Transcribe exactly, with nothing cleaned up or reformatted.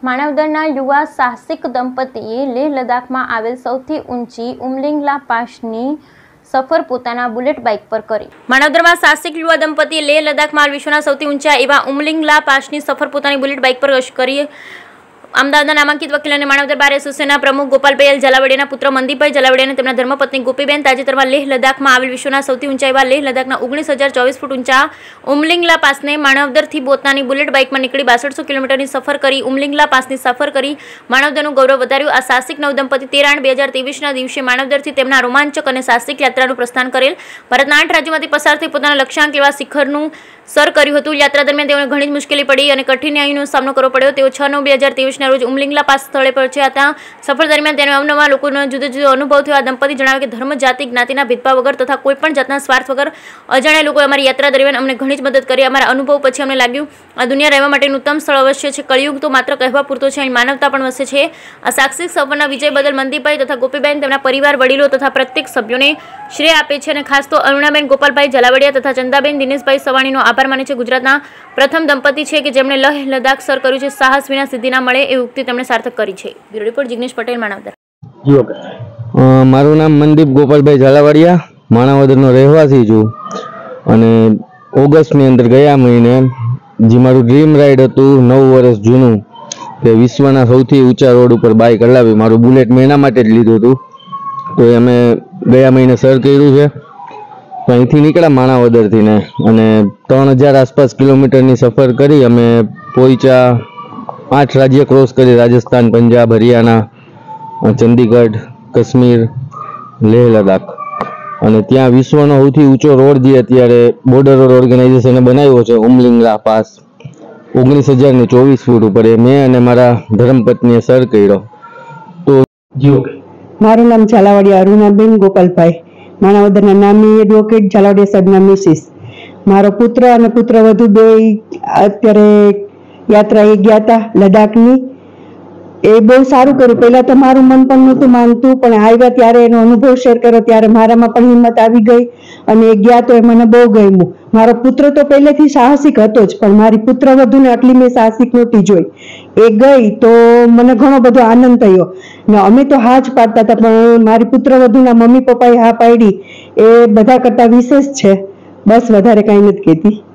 માનવદરના યુવા સાહસિક દંપતીએ લેહ લદ્દાખમાં આવેલ સૌથી ઊંચી ઉમલિંગલા પાસની સફર પોતાના બુલેટ બાઇક પર કરી। માનવદરમાં સાહસિક યુવા દંપતીએ લેહ લદ્દાખમાં વિશ્વના સૌથી ઊંચા એવા ઉમલિંગલા પાસની સફર પોતાની બુલેટ બાઇક પર કરી। અમદાવાદના નામાંકિત વકીલ અને માનવદર બાર એસોસિએશનના પ્રમુખ ગોપાલભાઈ ઝાલાવાડિયાના પુત્ર મનદીપભાઈ ઝાલાવાડિયા અને તેમના ધર્મપત્ની ગોપીબેન તાજેતરમાં લેહ લદ્દાખમાં આવેલ વિશ્વના સૌથી ઊંચા એવા લેહ લદ્દાખના ઓગણીસ હજાર ચોવીસ ફૂટ ઊંચા ઉમલિંગલા પાસને માનવદરથી પોતાની બુલેટ બાઇકમાં નીકળી બાસઠસો કિલોમીટરની સફર કરી ઉમલિંગલા પાસની સફર કરી માનવદરનું ગૌરવ વધાર્યું। આ સાહસિક નવદંપતિ તેર આઠ બે હજાર ત્રેવીસના દિવસે માનવદરથી તેમના રોમાંચક અને સાહસિક યાત્રાનું પ્રસ્થાન કરેલ। ભારતના આઠ રાજ્યોમાંથી પસાર થઈ પોતાના લક્ષ્યાંક એવા શિખરનું સર કર્યું હતું। યાત્રા દરમિયાન તેઓને ઘણી જ મુશ્કેલી પડી અને કઠિનાઈનો સામનો કરવો પડ્યો। તેઓ છ નવ બે હજાર ત્રેવીસના રોજ ઉમલિંગલા પાસ સ્થળે પહોંચ્યા હતા। સફર દરમિયાન તેને અવનવા લોકોનો જુદો જુદો અનુભવ થયો। આ દંપતી જણાવે કે ધર્મ જાતિ જ્ઞાતિના ભેદભાવ વગર તથા કોઈપણ જાતના સ્વાર્થ વગર અજાણ્યા લોકોએ અમારી યાત્રા દરમિયાન અમને ઘણી જ મદદ કરી। અમારા અનુભવ પછી અમને લાગ્યું આ દુનિયા રહેવા માટેનું ઉત્તમ સ્થળ અવશ્ય છે। કળિયુગ તો માત્ર કહેવા પૂરતો છે, અહીં માનવતા પણ વસે છે। આ સાહસિક સફરના વિજય બદલ મનદીપભાઈ તથા ગોપીબેન તેમના પરિવાર વડીલો તથા પ્રત્યેક સભ્યોને શ્રેય આપે છે અને ખાસ તો અરુણાબેન ગોપાલભાઈ ઝાલાવાડિયા તથા ચંદાબેન દિનેશભાઈ સવાણીનો આભાર માને છે। ગુજરાતના પ્રથમ દંપતી છે કે જેમણે લેહ લદ્દાખ સર કર્યું છે। સાહસ વિના સિદ્ધિ ના મળે એ ઉક્તિ તેમણે સાર્થક કરી છે। Bureau report Jignesh Patel, Manavadar. મારું નામ મનદીપ ગોપાલભાઈ ઝાલાવાડિયા, માનવદરનો રહેવાસી છું અને ઓગસ્ટની અંદર ગયા મહિને જે મારું ડ્રીમ રાઇડ હતું નવ વર્ષ જૂનું કે વિશ્વના સૌથી ઊંચા રોડ ઉપર બાઇક હલાવી મારું બુલેટ મેં એના માટે જ લીધું હતું, તો એ અમે ગયા મહિને સર કર્યું છે। તો અહીંથી નીકળ્યા માણાવદરથી ને અને ત્રણ હજાર આસપાસ કિલોમીટરની સફર કરી અમે પહોંચ્યા। આઠ રાજ્ય ક્રોસ કરી, રાજસ્થાન, પંજાબ, હરિયાણા, ચંદીગઢ, કાશ્મીર, લેહ લદ્દાખ અને ત્યાં વિશ્વનો સૌથી ઊંચો રોડ જે અત્યારે બોર્ડર રોડ ઓર્ગેનાઇઝેશને બનાવ્યો છે ઉમલિંગલા પાસ ઓગણીસ હજાર ને ચોવીસ ફૂટ ઉપર એ મેં અને મારા ધર્મપત્નીએ સર કર્યો। તો મારું નામ ઝાલાવાડિયા અરુણાબેન ગોપાલભાઈ, માણાવદરના નામની એડવોકેટ, ઝાલાવાડિયા સાહેબના મિસિસ। મારો પુત્ર અને પુત્રવધુ બે અત્યારે યાત્રા એ ગયા હતા લદ્દાખની। એ બહુ સારું કર્યું। પહેલા તો મારું મન પણ નહોતું માનતું, પણ આવ્યા ત્યારે એનો અનુભવ શેર કર્યો ત્યારે મારામાં પણ હિંમત આવી ગઈ અને એ ગયા તો એ મને બહુ ગમ્યું। મારો પુત્ર તો પહેલેથી સાહસિક હતો જ, પણ મારી પુત્રવધુને આટલી મેં સાહસિક નહોતી જોઈ। એ ગઈ તો મને ઘણો બધો આનંદ થયો ને અમે તો હા જ પાડતા હતા, પણ મારી પુત્રવધુના મમ્મી પપ્પાએ હા પાડી એ બધા કરતા વિશેષ છે। બસ વધારે કાંઈ નથી કહેતી।